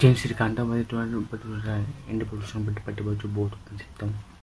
James Srikanth was 20 but was in the position but was both consistent.